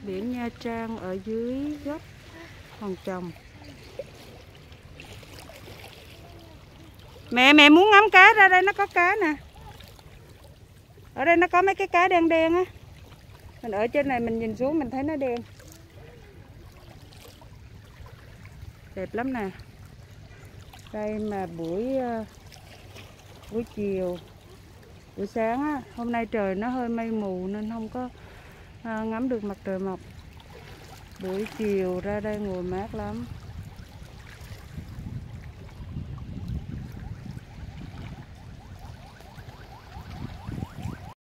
Biển Nha Trang ở dưới gốc Hòn Chồng. Mẹ muốn ngắm cá, ra đây nó có cá nè. Ở đây nó có mấy cái cá đen đen á. Mình ở trên này mình nhìn xuống mình thấy nó đen. Đẹp lắm nè. Đây mà buổi chiều, buổi sáng á, hôm nay trời nó hơi mây mù nên không có ngắm được mặt trời mọc. Buổi chiều ra đây ngồi mát lắm.